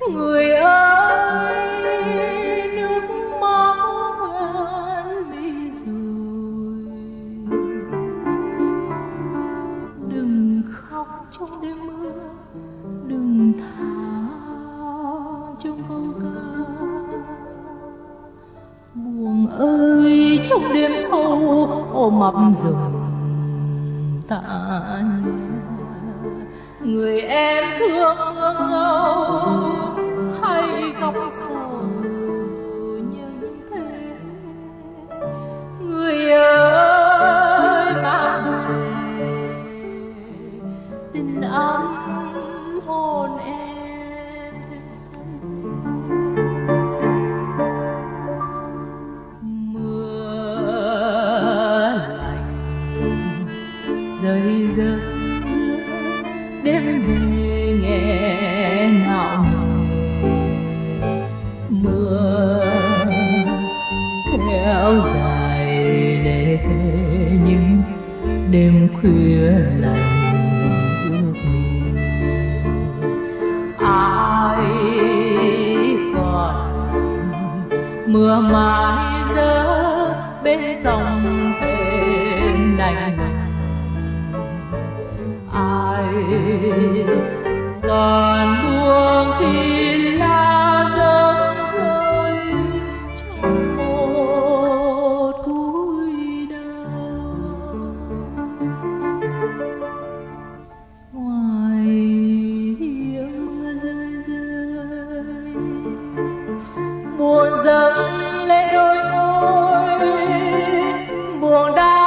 Người ơi, nước mắt hoen mi rồi, đừng khóc trong đêm mưa, đừng thả trong câu ca. Buồn ơi, trong đêm thâu ôm ấp rừng tạ nhẹ, người em thương mưa ngâu hay góc sầu nhân thế. Người ơi, mang về tình ấm hồn em thêm say. Mưa lạnh rơi rơi giữa đêm về nghe nào nề. Mưa kéo dài lệ thế nhưng đêm khuya lạnh ước mì. Ai còn mưa mãi rơi bên dòng thêm lạnh lùng. Ai còn buông khi lá rơi rơi trong một cúi đầu. Ngoài hiên mưa rơi rơi, buồn dâng lên đôi môi, buồn đau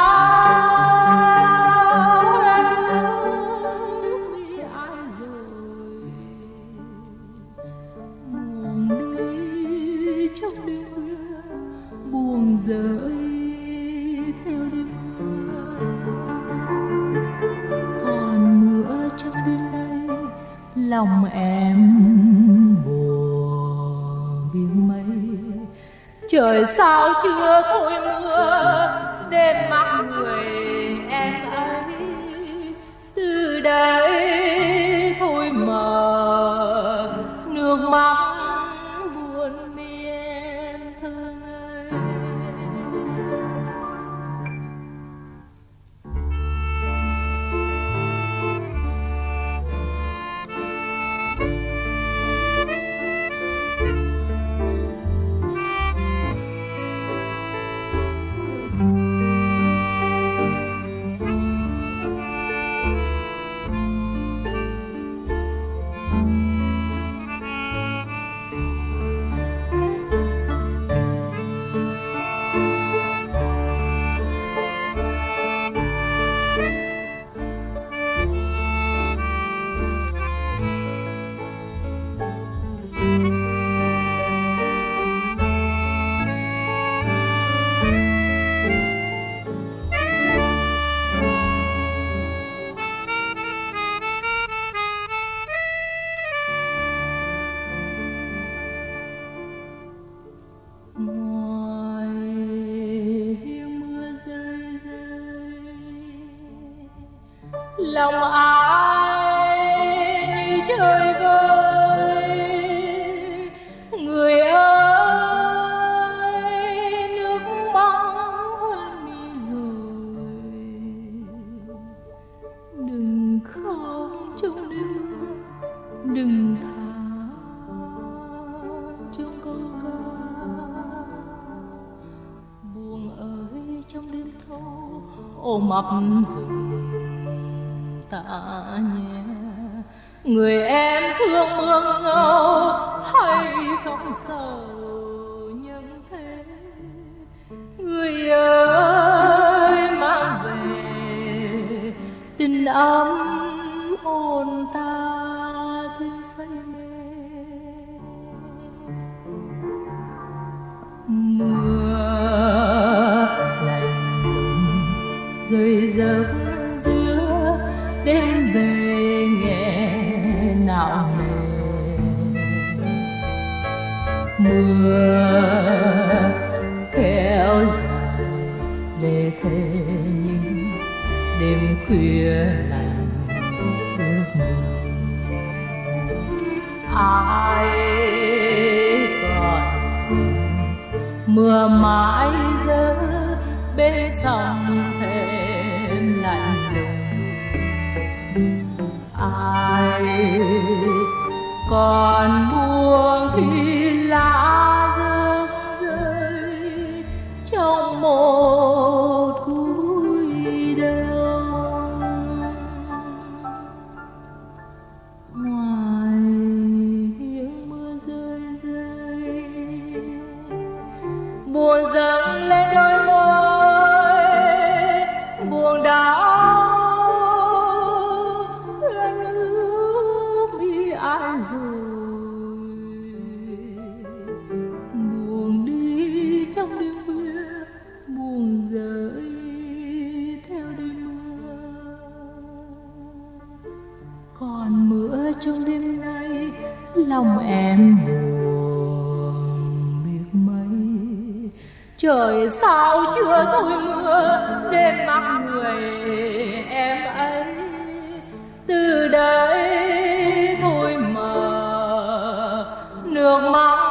trong đêm mưa, buồn rơi theo đêm mưa. Còn mưa trong đêm nay, lòng em buồn biếng mây. Trời sao chưa thôi mưa, đêm mắt người em ấy. Từ đây thôi mờ nước mắt buồn mi em thương ơi. Ngoài hiên mưa rơi rơi, lòng ai như trời vơi. Người ơi, nước mắt hoen mi rồi, đừng khóc trong đêm mưa, đừng thả trong câu ca. Buồn ơi, trong đêm thâu ôm ấp rừng tạ nhẹ, người em thương mưa ngâu hay không sầu nhân thế. Người ơi, mang về tình ấm hồn ta thêm say mê. Mưa lạnh lùng rơi rớt giữa đêm về nghe nào nề. Mưa kéo dài lệ thế nhưng đêm khuya lạnh ước mơ. Ai mưa mãi rơi bên sông thêm lạnh lùng. Ai còn buông khi lá rơi rơi trong một cuối đông. Ngoài tiếng mưa rơi rơi buồn dâng lên đôi môi buồn đau đã nước mi ai rồi. Buồn đi trong đêm khuya buồn rơi theo đêm mưa. Còn mưa trong đêm nay lòng em buồn biết mấy. Trời sao chưa thôi mưa đêm mắt người em ấy. Từ đây thôi mà nước mắt